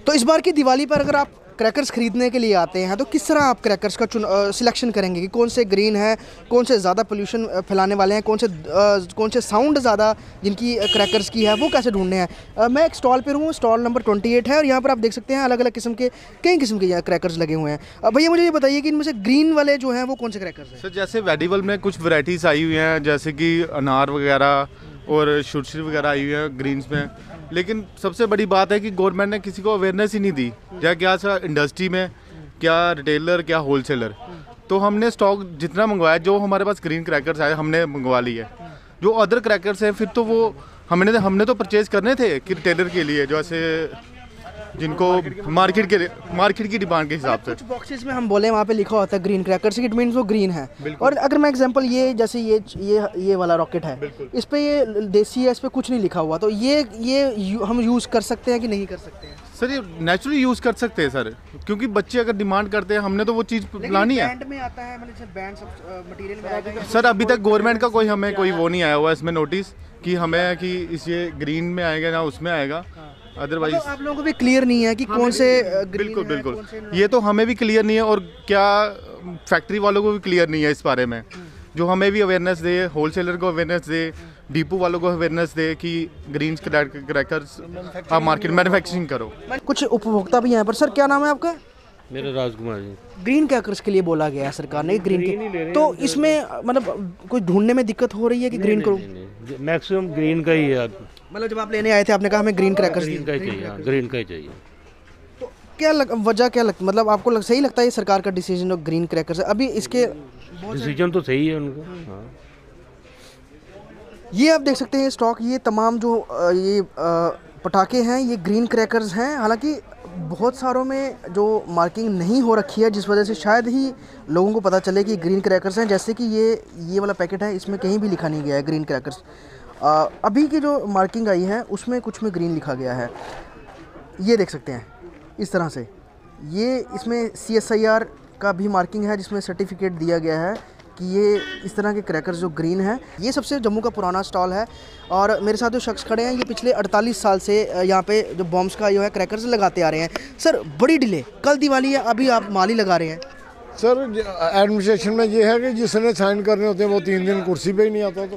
तो इस बार की दिवाली पर अगर आप क्रैकर्स ख़रीदने के लिए आते हैं तो किस तरह आप क्रैकर्स का सिलेक्शन करेंगे कि कौन से ग्रीन है, कौन से ज़्यादा पोल्यूशन फैलाने वाले हैं, कौन से साउंड ज़्यादा जिनकी क्रैकर्स की है, वो कैसे ढूंढने हैं। मैं एक स्टॉल पर हूँ, स्टॉल नंबर 28 है और यहाँ पर आप देख सकते हैं अलग अलग किस्म के कई किस्म के यहाँ क्रैकर्स लगे हुए हैं। भैया मुझे ये बताइए कि इनमें से ग्रीन वाले जो हैं वो कौन से क्रैकर्स हैं? सर जैसे वेडिबल में कुछ वैरायटीज़ आई हुई हैं, जैसे कि अनार वगैरह और शुरशी वगैरह आई हुई है ग्रीन्स में। लेकिन सबसे बड़ी बात है कि गवर्नमेंट ने किसी को अवेयरनेस ही नहीं दी, या क्या सर इंडस्ट्री में, क्या रिटेलर, क्या होलसेलर। तो हमने स्टॉक जितना मंगवाया, जो हमारे पास ग्रीन क्रैकर्स आए हमने मंगवा लिए। जो अदर क्रैकर्स हैं फिर तो वो हमने तो परचेज़ करने थे कि रिटेलर के लिए, जैसे जिनको मार्केट की डिमांड के हिसाब से। कुछ बॉक्सेस में हम बोले वहाँ पे लिखा होता है ग्रीन क्रैकर्स, इट मीन्स वो ग्रीन है। और अगर मैं एग्जांपल ये जैसे ये वाला रॉकेट है, इस पे ये देसी है, इस पे कुछ नहीं लिखा हुआ, तो ये हम यूज़ कर सकते हैं कि नहीं कर सकते हैं? सर ये नेचुरली यूज़ कर सकते हैं सर, क्योंकि बच्चे अगर डिमांड करते हैं, हमने तो वो चीज़ लानी है। बैंड में आता है, मतलब बैंड सब मटेरियल में आएगा सर अभी तक गवर्नमेंट का हमें कोई वो नहीं आया हुआ इसमें नोटिस कि हमें कि इस ये ग्रीन में आएगा ना उसमें आएगा। अदरवाइज तो आप लोगों को भी क्लियर नहीं है कि कौन से बिल्कुल ये तो हमें भी क्लियर नहीं है, और क्या फैक्ट्री वालों को भी क्लियर नहीं है इस बारे में। जो हमें भी अवेयरनेस दे, होलसेलर को अवेयरनेस दे, डिपो वालों को अवेयरनेस दे कि ग्रीन क्रैकर्स आप मार्केट मैन्युफैक्चरिंग करो। कुछ उपभोक्ता भी यहाँ पर। सर क्या नाम है आपका? मेरा राजकुमार जी। ग्रीन क्रैकर्स के लिए बोला गया है सरकार ने ग्रीन के, तो इसमें मतलब कोई ढूंढने में दिक्कत हो रही है कि ग्रीन करो? मैक्सिमम ग्रीन का ही है। मतलब जब आप लेने आए थे आपने कहा हमें ग्रीन क्रैकर्स ग्रीन का ही चाहिए, ग्रीन का ही चाहिए। तो क्या वजह क्या लगती, मतलब आपको सही लगता है ये सरकार का डिसीजन जो ग्रीन क्रैकर्स है? अभी इसके डिसीजन तो सही है उनका। हाँ। ये आप देख सकते हैं स्टॉक, ये तमाम जो ये पटाखे हैं ये ग्रीन क्रैकर्स हैं। हालांकि बहुत सारों में जो मार्किंग नहीं हो रखी है, जिस वजह से शायद ही लोगों को पता चले कि ग्रीन क्रैकर्स हैं। जैसे कि ये वाला पैकेट है, इसमें कहीं भी लिखा नहीं गया है ग्रीन क्रैकर्स। अभी की जो मार्किंग आई है उसमें कुछ में ग्रीन लिखा गया है, ये देख सकते हैं इस तरह से। ये इसमें CSIR का भी मार्किंग है जिसमें सर्टिफिकेट दिया गया है कि ये इस तरह के क्रैकर्स जो ग्रीन है। ये सबसे जम्मू का पुराना स्टॉल है और मेरे साथ जो शख्स खड़े हैं ये पिछले 48 साल से यहाँ पे जो बॉम्ब्स का जो है क्रैकर्स लगाते आ रहे हैं। सर बड़ी डिले, कल दिवाली है, अभी आप माल ही लगा रहे हैं? सर एडमिनिस्ट्रेशन में ये है कि जिसने साइन करने होते हैं वो 3 दिन कुर्सी पे ही नहीं आता।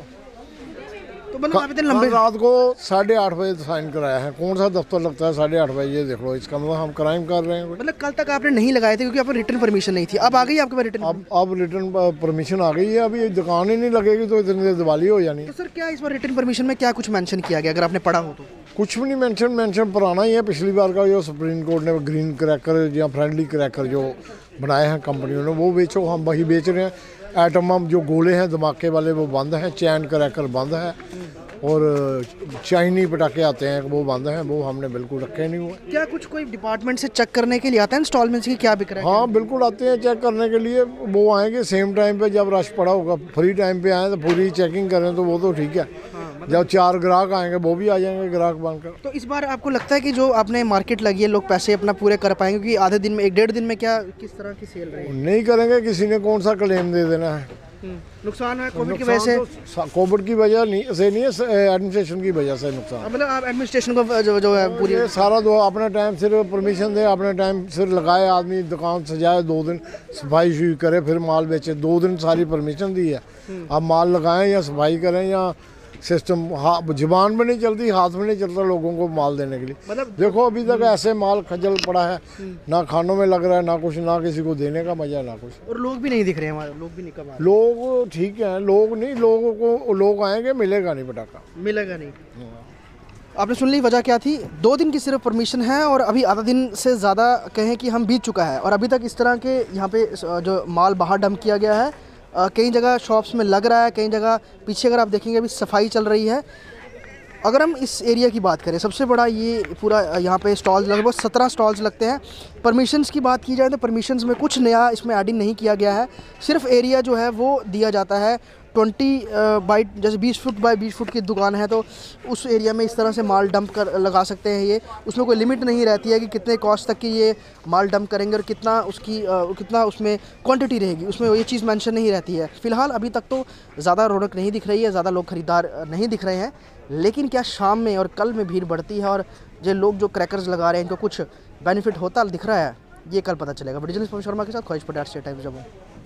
तो मतलब आप इतने लंबे रात को 8:30 बजे साइन कराया है। कौन सा दफ्तर लगता है 8:30 बजे? ये देख लो, इसका मतलब हम क्राइम कर रहे हैं। मतलब कल तक आपने नहीं लगाए थे क्योंकि आपको रिटर्न परमिशन नहीं थी, अब आ गई आपके पास रिटर्न? अब रिटर्न परमिशन आ गई है। अभी दुकान ही नहीं लगेगी तो इतनी देर दिवाली हो जानी। तो सर क्या इस बार रिटर्न परमिशन में क्या कुछ मेंशन किया गया, अगर आपने पढ़ा हो तो? कुछ भी नहीं मेंशन पुराना ही है। पिछली बार का जो सुप्रीम कोर्ट ने ग्रीन क्रैकर या फ्रेंडली क्रैकर जो बनाए हैं कंपनियों ने, वो बेचो, हम वही बेच रहे हैं। एटम जो गोले हैं धमाके वाले वो बंद हैं, चैन क्रैकर बंद है, और चाइनी पटाखे आते हैं वो बंद हैं, वो हमने बिल्कुल रखे नहीं हुए। क्या कुछ कोई डिपार्टमेंट से चेक करने के लिए आते हैं इंस्टॉलमेंट्स की क्या बिक रहा है? हाँ बिल्कुल आते हैं चेक करने के लिए। वो आएंगे सेम टाइम पे, जब रश पड़ा होगा फ्री टाइम पे आए तो पूरी चेकिंग करें तो वो तो ठीक है। जब 4 ग्राहक आएंगे वो भी आ जाएंगे ग्राहक बनकर। तो इस बार आपको लगता है कि जो आपने मार्केट लगी है लोग पैसे अपना पूरे कर पाएंगे? क्योंकि आधे दिन में 1-1.5 दिन में क्या किस तरह की सेल रही? नहीं करेंगे, किसी ने कौन सा क्लेम दे देना है। नुकसान है कोविड की वजह से? कोविड की वजह से नहीं है, एडमिनिस्ट्रेशन की वजह से नुकसान। मतलब आप एडमिनिस्ट्रेशन को जो है पूरी सारा दो अपने टाइम सिर परमिशन दे, अपने टाइम सिर लगाए, आदमी दुकान सजाए, 2 दिन सफाई करे, फिर माल बेचे। 2 दिन सारी परमिशन दी है। आप माल लगाएं या सफाई करें या सिस्टम जुबान में नहीं चलती, हाथ में नहीं चलता लोगों को माल देने के लिए। मतलब देखो अभी तक ऐसे माल खजल पड़ा है, ना खानों में लग रहा है, ना कुछ, ना किसी को देने का मजा, ना कुछ। और लोग भी नहीं दिख रहे हैं, लोग भी नहीं कमा। लोग ठीक है, लोग नहीं, लोगों को लोग आएंगे, मिलेगा नहीं पटाखा, मिलेगा नहीं। आपने सुन ली वजह क्या थी? 2 दिन की सिर्फ परमिशन है और अभी आधा दिन से ज़्यादा कहें कि हम बीत चुका है और अभी तक इस तरह के यहाँ पे जो माल बाहर डंप किया गया है। कई जगह शॉप्स में लग रहा है, कई जगह पीछे अगर आप देखेंगे अभी सफाई चल रही है। अगर हम इस एरिया की बात करें, सबसे बड़ा ये पूरा यहाँ पे स्टॉल्स लगभग 17 स्टॉल्स लगते हैं। परमिशंस की बात की जाए तो परमिशंस में कुछ नया इसमें एडिंग नहीं किया गया है, सिर्फ एरिया जो है वो दिया जाता है 20 बाई जैसे 20 फुट बाय 20 फुट की दुकान है तो उस एरिया में इस तरह से माल डंप कर लगा सकते हैं। ये उसमें कोई लिमिट नहीं रहती है कि कितने कॉस्ट तक की ये माल डंप करेंगे और कितना उसकी कितना उसमें क्वांटिटी रहेगी, उसमें ये चीज़ मेंशन नहीं रहती है। फ़िलहाल अभी तक तो ज़्यादा रौनक नहीं दिख रही है, ज़्यादा लोग ख़रीदार नहीं दिख रहे हैं, लेकिन क्या शाम में और कल में भीड़ बढ़ती है और ये लोग जो क्रैकर्स लगा रहे हैं इनको कुछ बेनिफिट होता दिख रहा है, ये कल पता चलेगा। वीडियो जर्नलिस्ट पवन शर्मा के साथ ख्वाहिश पटेल, स्टेट टाइम्स जम्मू।